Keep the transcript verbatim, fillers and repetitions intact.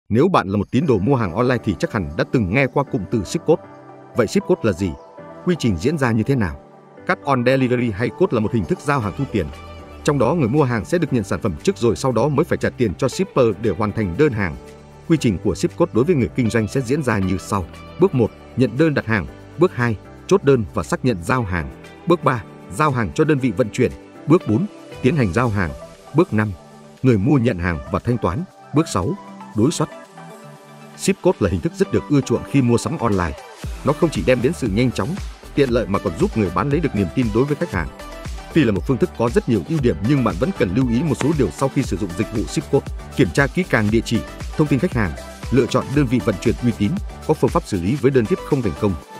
Nếu bạn là một tín đồ mua hàng online thì chắc hẳn đã từng nghe qua cụm từ ship code. Vậy ship code là gì? Quy trình diễn ra như thế nào? Cash on delivery hay code là một hình thức giao hàng thu tiền. Trong đó người mua hàng sẽ được nhận sản phẩm trước rồi sau đó mới phải trả tiền cho shipper để hoàn thành đơn hàng. Quy trình của ship code đối với người kinh doanh sẽ diễn ra như sau. Bước một, nhận đơn đặt hàng. Bước hai, chốt đơn và xác nhận giao hàng. Bước ba, giao hàng cho đơn vị vận chuyển. Bước bốn, tiến hành giao hàng. Bước năm, người mua nhận hàng và thanh toán. Bước sáu, đối soát. Ship code là hình thức rất được ưa chuộng khi mua sắm online. Nó không chỉ đem đến sự nhanh chóng, tiện lợi mà còn giúp người bán lấy được niềm tin đối với khách hàng. Tuy là một phương thức có rất nhiều ưu điểm nhưng bạn vẫn cần lưu ý một số điều sau khi sử dụng dịch vụ ship code. Kiểm tra kỹ càng địa chỉ, thông tin khách hàng, lựa chọn đơn vị vận chuyển uy tín, có phương pháp xử lý với đơn tiếp không thành công.